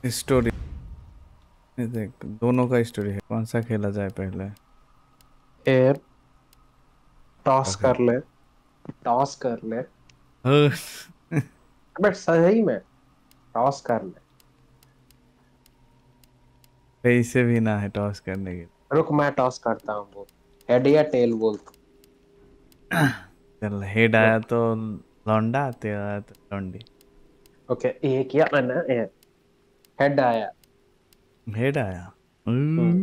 Story देख, दोनों का स्टोरी है, कौन सा खेला जाए पहले? एयर टॉस ओके। कर ले। टॉस कर ले। हाँ, बट सही में टॉस कर ले। पैसे भी ना है टॉस करने के। रुक मैं टॉस करता हूँ, बोल हेड या टेल बोल तू। चल, हेड आया रुक। तो लौंडा, तेरा आया तो लौंडी। ओके ये किया मैंने। हेड आया। हेड आया। हम्म।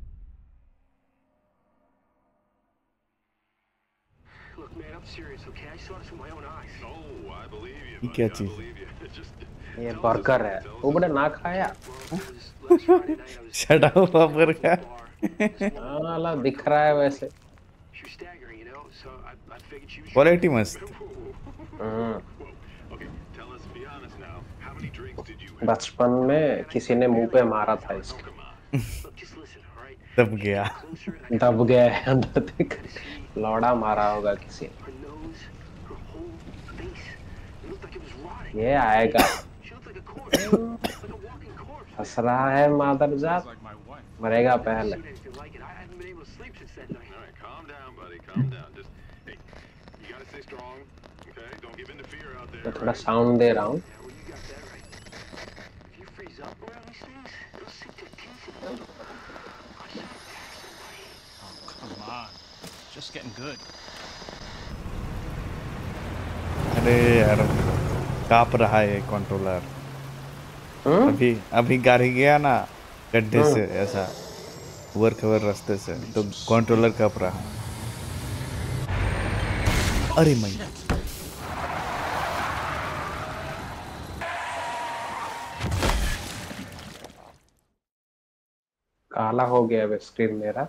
Look, man, I'm serious, okay? I saw this with my own eyes. Oh, I believe you, ये क्या buddy. I चीज? believe you. Just ये tell us the बर्गर है, story. Tell us वो the बड़ा ना story. खाया। Well, it was last Friday night. I was shut up पर at क्या? a bar. This woman हाँ was अला trying दिख to रहा है flirt with वैसे। me. She was staggering, you know, so I figured she was quality drunk. मस्त। हम्म। Whoa. Okay, tell us. Be honest now. How many drinks did you have? बचपन में Man, किसी ने I मुंह barely पे had my मारा eyes था open. Oh, इसके। come on. Look, just listen, all right? दब She गया। came closer and I दब could गया है अंदर देख। kind of see लौड़ा मारा होगा किसी ने। her nose, her whole face. It looked like it was rotting. ये आएगा। She looked like a corpse, like a walking corpse. हंस रहा है मादरजात, मरेगा I've never पहले। seen anything like it. I haven't been able to sleep since that night. All right, calm down, buddy. Calm down. Just hey, you gotta stay strong. Okay, don't give in to fear out मैं there. थोड़ा Right? Sound दे रहा हूँ। Yeah, well, you got that right. If you freeze up around these things, it'll sink their teeth in you. I saw it attack somebody. Oh, come on. Just getting good. अरे यार, कांप रहा है controller. हम्म। अभी अभी गाड़ी गया ना गड्ढे हम्म। से, ऐसा उबर खबर रास्ते से, तो कंट्रोलर कांप रहा। अरे मैं काला हो गया है स्क्रीन मेरा।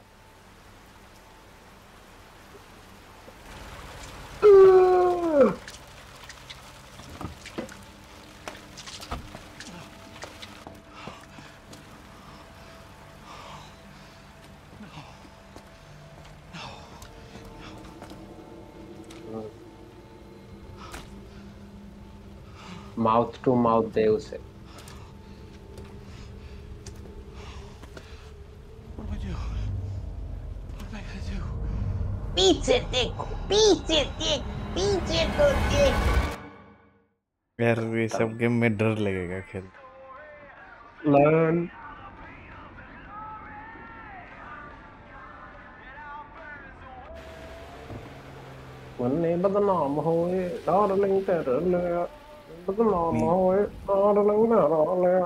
माउथ टू माउथ दे उसे। What do I do? What am I gonna do? पीछे देखो, पीछे देख, पीछे तो देख। यार, ये सब गेम में डर लगेगा खेल। लर्न। वन्ने बदनाम होए डार्लिंग तेरे लिए, बदनाम नहीं होए डार्लिंग तेरे लिए।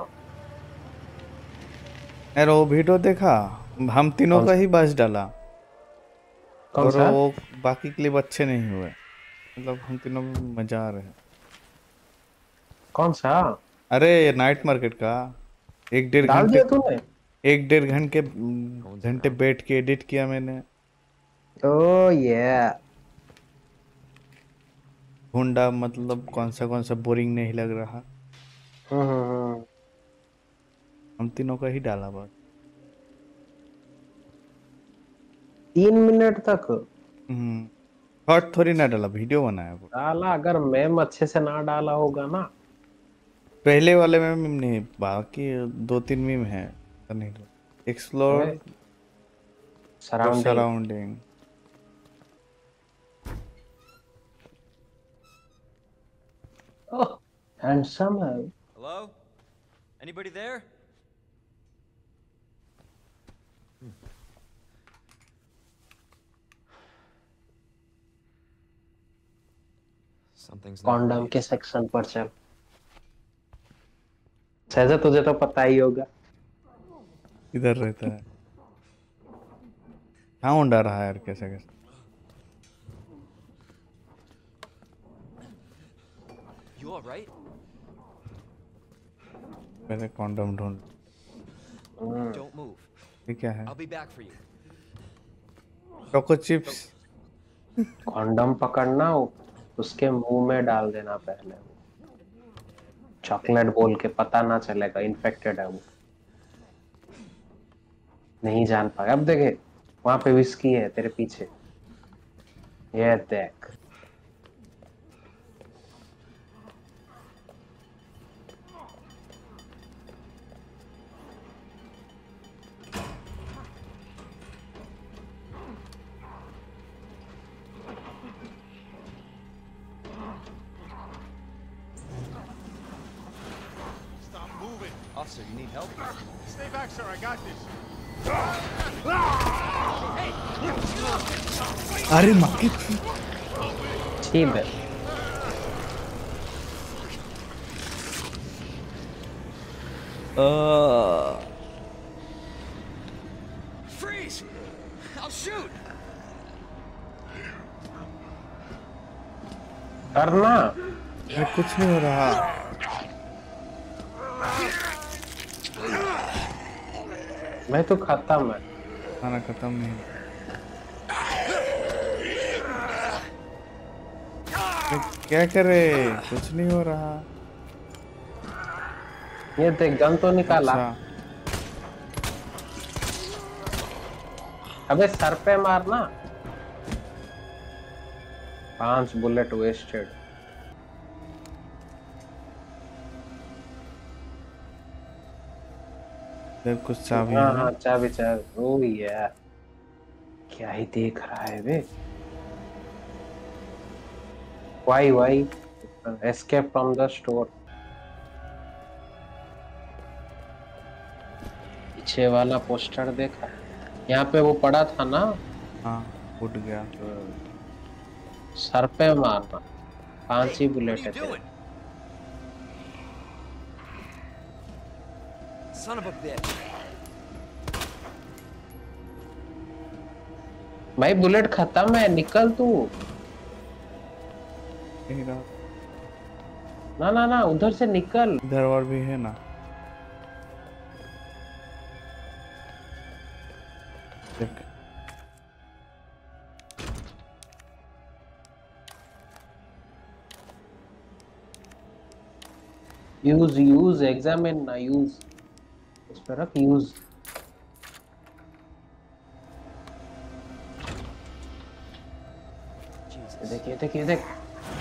यार, वो वीडियो देखा? हम तीनों कौन का सा? ही बस डाला, कौन और सा? वो बाकी क्लिप अच्छे नहीं हुए। मतलब हम तीनों में मजा आ रहे हैं। कौन सा? अरे नाइट मार्केट का। एक डेढ़ डाल घंटे दिया तूने? एक डेढ़ घंटे बैठ के एडिट किया मैंने। ओ ये ढूंढा, मतलब कौन सा बोरिंग नहीं लग रहा। हम्म। हम तीनों का ही डाला बस। 3 मिनट तक शॉर्ट थोड़ी ना डाला, वीडियो बनाया वो। डाला। अगर मैम अच्छे से ना डाला होगा ना। पहले वाले में मीम नहीं, बाकी 2-3 मीम है। पता नहीं, explore your surrounding. Surrounding. Oh handsome है। Hello? Anybody there? Something's not condom right. के सेक्शन पर चल। सहजा तुझे तो पता ही होगा। इधर रहता है। साउंड आ रहा है यार, कैसे कैसे। You all right? पहले कॉन्डम ढूंढ। Don't move. ये क्या है? I'll be back for you. Choco chips. Condom पकड़ना, उसके मुंह में डाल देना पहले। चॉकलेट बोल के पता ना चलेगा इन्फेक्टेड है वो, नहीं जान पाएगा। अब देखे वहां पे विस्की है तेरे पीछे, ये देख। Officer, you need help? Stay back, sir. I got this. अरे माँ की ठीक है Freeze! I'll shoot! करना अरे कुछ नहीं हो रहा। मैं तो खत्म है खाना खत्म नहीं। अरे क्या करे, कुछ नहीं हो रहा। ये देख गन तो निकाला अच्छा, अबे सर पे मारना 5 बुलेट वेस्टेड इधर कुछ चाबी हाँ है। हाँ चाबी चाबी ओ यार क्या ही देख रहा है बे वाई एस्केप फ्रॉम द स्टोर पीछे वाला पोस्टर देखा यहाँ पे वो पड़ा था ना हाँ उठ गया। सर पे मारना 5 ही बुलेट What are है you doing? Son of a bitch. भाई बुलेट खत्म है निकल तू नहीं रहा। ना ना ना उधर से निकल इधर और भी है ना। देख यूज एग्जामिन ना यूज इस पर रख यूज Jesus. ये देख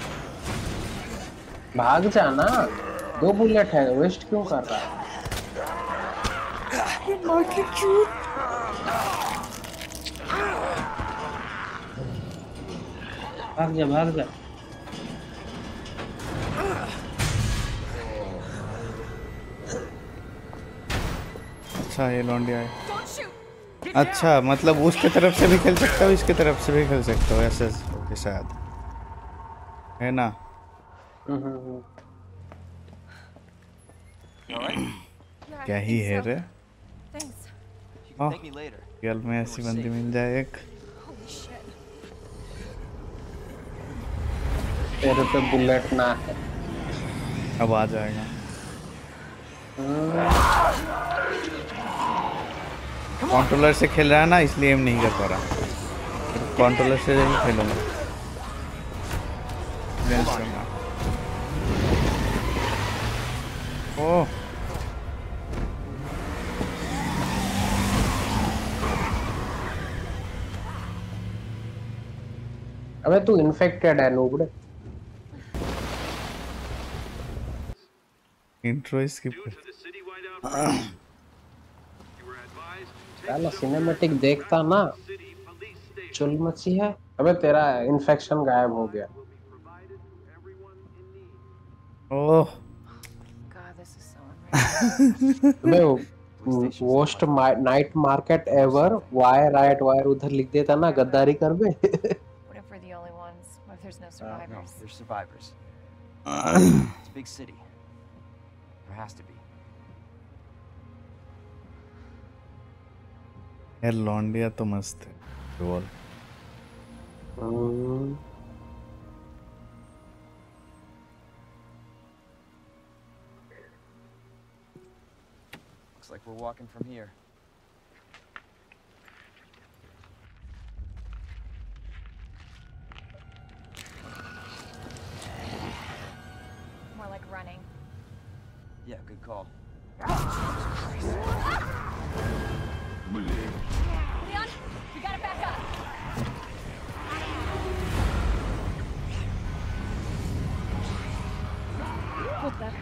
भाग जाना 2 बुलेट है वेस्ट क्यों कर रहा है भाग जा अच्छा ये लौंडिया है। अच्छा मतलब उसके तरफ से भी खेल सकता हो, इसके तरफ से भी खेल सकता हो, ऐसे के साथ है ना। You all right? क्या ही है रे। Thanks. You can thank me later. Real में ऐसी बंदी मिल जाए एक। Holy shit. तेरे पे बुलेट ना है अब आ जाएगा। कंट्रोलर से खेल रहा है ना इसलिए एम नहीं कर पा रहा। कंट्रोलर से ही खेलूंगा। लेंस करना। ओह अबे तू इन्फेक्टेड है नूबड़े intro skip Due to the citywide outbreak, you were advised to take साला सिनेमैटिक देखता ना city police station. चुल मची है अबे तेरा इन्फेक्शन गायब हो गया Will be provided to everyone in need. Oh God, this is so unreal. अबे वोस्ट नाइट मार्केट एवर वायर उधर लिख देता ना गद्दारी कर बे What if we're the only ones? What if there's no No, survivors? there's survivors. It's a big city. There has to be. यार लौंडिया तो मस्त है। Roll Looks like we're walking from here. More like running. Yeah, good call. Leon, you gotta back up. What the?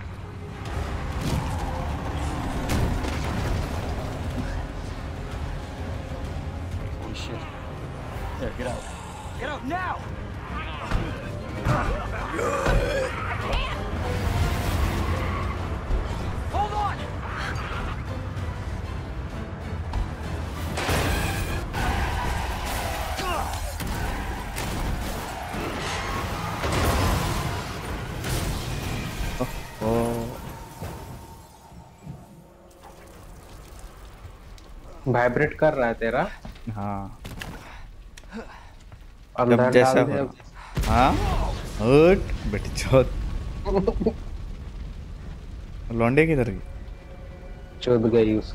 Holy shit. There, get out. Get out now! Hold on! Vibrate कर रहा है तेरा? हाँ अंदर जब जैसा डाल हो दे। रहा। हाँ हट बेटी चौथ लौंडे किधर गई? चुद गई उस।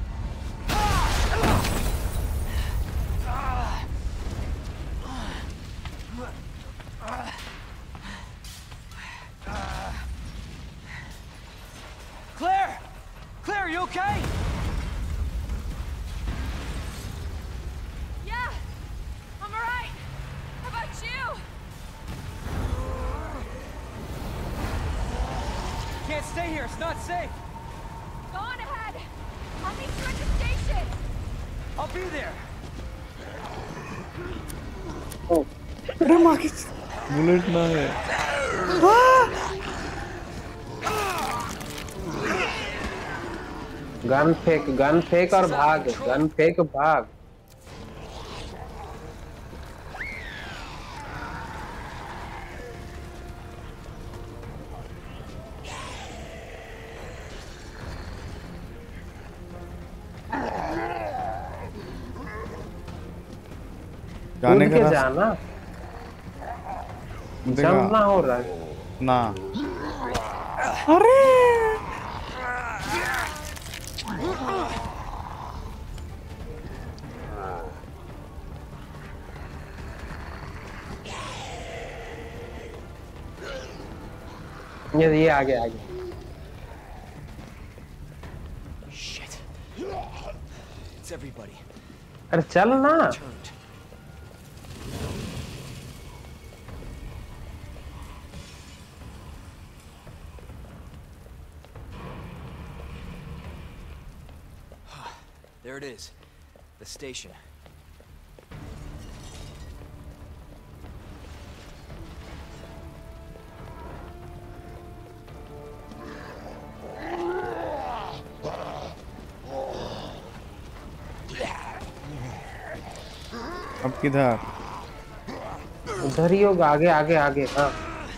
Claire! Claire, you okay? Yeah, I'm alright. How about you? Can't stay here, it's not safe. Go on ahead. I'll meet you at the station. I'll be there. अरे माँ की बुलेट ना है। गन फेंक और भाग, गन फेंक भाग। जाने कूद का के रास्ता जाना, देखा जंप ना हो रहा है। ना। अरे ये आगे आगे। Shit. It's everybody. अरे चल ना। Turned. There it is. The station. अब किधर? उधर ही होगा, आगे आगे आगे। हाँ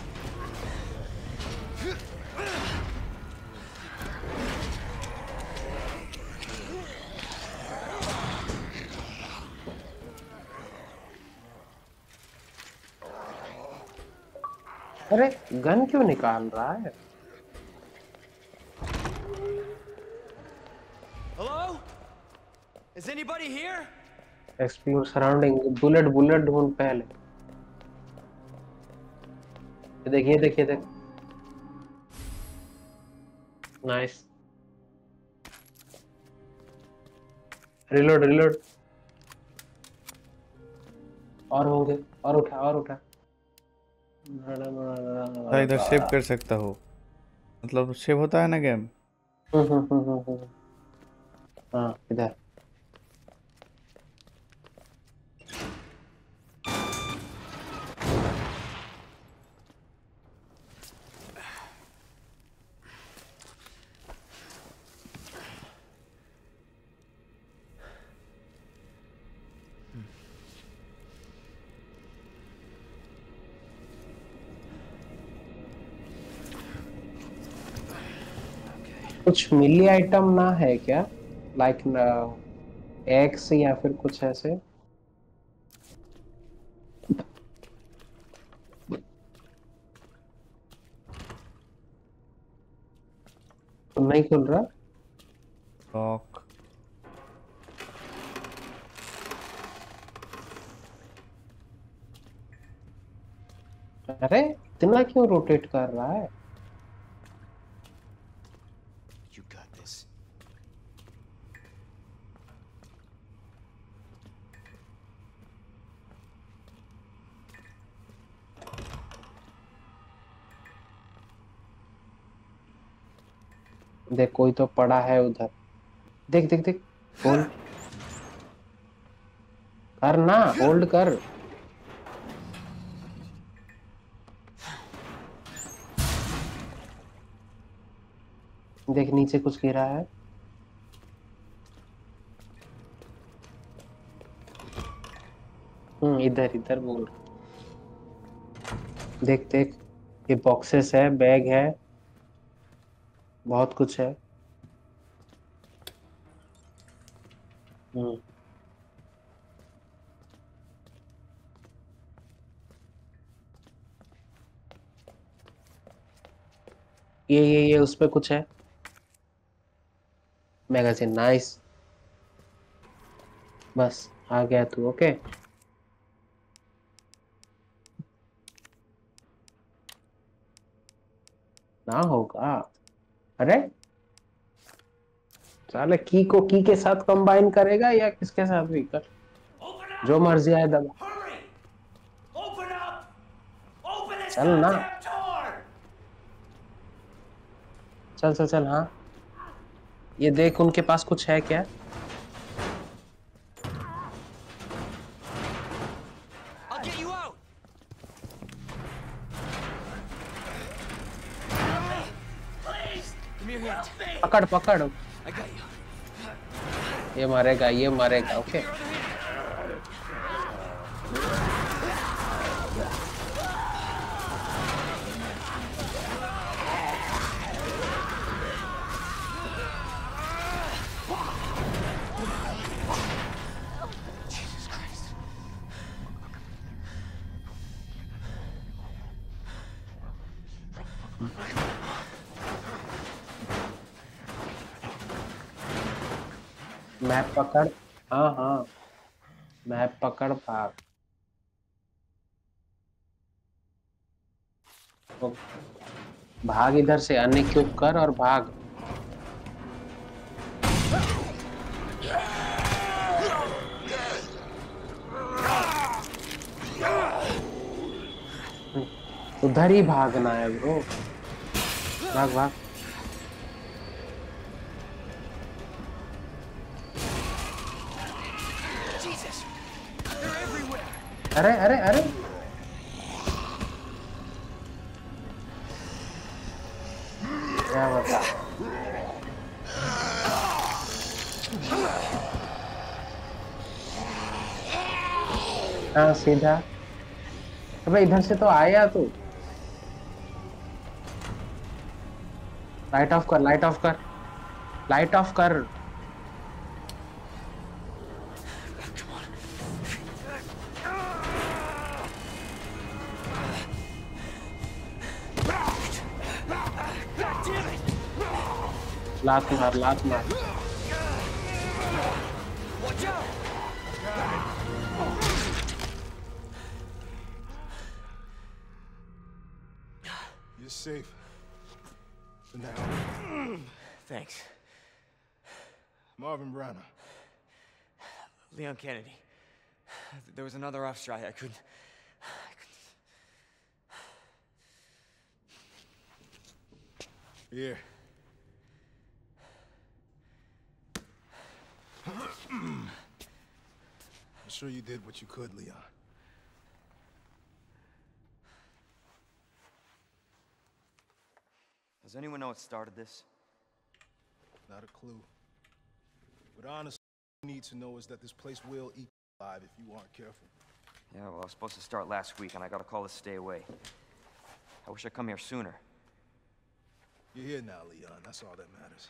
अरे गन क्यों निकाल रहा है? Hello? Is anybody here? Explore surrounding. Bullet ढूंढ पहले। देखिए देखिए देख। नाइस। रिलोड। और होंगे, और उठा। इधर सेव कर सकता हो, मतलब सेव होता है ना गेम। हाँ इधर। कुछ मिली आइटम ना है क्या? लाइक एक्स या फिर कुछ ऐसे? तो नहीं खुल रहा। लॉक। अरे इतना क्यों रोटेट कर रहा है? You got this. देख कोई तो पड़ा है उधर। देख होल्ड कर ना, होल्ड कर। देख नीचे कुछ गिरा है। इधर बोल। देख ये बॉक्सेस है, बैग है, बहुत कुछ है। हम्म। ये उस पे कुछ है। Magazine, nice. बस आ गया तू, ओके। ना होगा। अरे साले की को की के साथ कंबाइन करेगा या किसके साथ भी कर, Open जो up! मर्जी आए दबा। Hurry! Open up! Open this चल ना, goddamn door! चल चल चल। हाँ, ये देख उनके पास कुछ है क्या? I'll get you out. Please! Give me your hand. Help me! पकड़ पकड़, I got you. ये मारेगा, ये मारेगा, okay. Your other hand. Jesus Christ. Map पकड़। हाँ हाँ, मैप पकड़, भाग। तो भाग इधर से, अनइक्विप कर और भाग। उधर ही भागना है ब्रो, भाग भाग। Jesus. They're everywhere. अरे अरे अरे, क्या बता। हाँ सीधा। अबे इधर से तो आया तू। लाइट ऑफ कर, लाइट ऑफ कर, लाइट ऑफ कर। लात मार, लात मार। Watch out. You're safe. For now. Thanks. Marvin Browner. Leon Kennedy. There was another off strike. I couldn't. Here. I'm sure you did what you could, Leon. Does anyone know what started this? Not a clue. But honestly, what you need to know is that this place will eat you alive if you aren't careful. Yeah, well, I was supposed to start last week, and I got a call to stay away. I wish I'd come here sooner. You're here now, Leon. That's all that matters.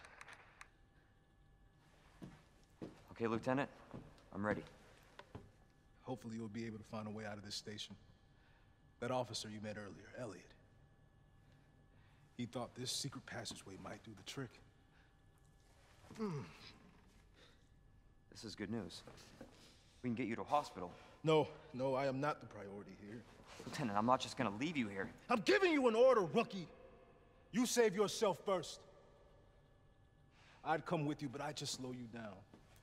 Okay, Lieutenant? I'm ready. Hopefully you'll be able to find a way out of this station. That officer you met earlier, Elliot. He thought this secret passageway might do the trick. This is good news. We can get you to a hospital. No, I am not the priority here. Lieutenant, I'm not just gonna leave you here. I'm giving you an order, rookie. You save yourself first. I'd come with you, but I'd just slow you down.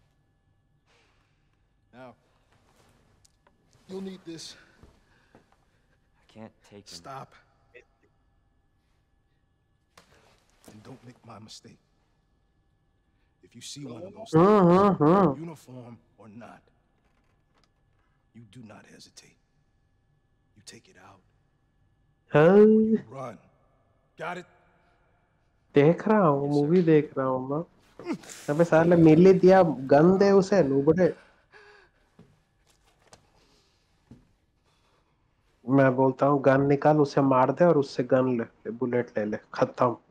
Now, you'll need this. I can't take him. Stop. And don't make my mistake. If you see one of those things, uniform or not, you do not hesitate. You take it out. You run. Got it? देख रहा हूँ, movie देख रहा हूँ मैं। अबे साले मिल दिया, गन दे उसे, नूबड़े। मैं बोलता हूँ गन निकाल, उसे मार दे और उससे गन ले, बुलेट ले ले, खत्म।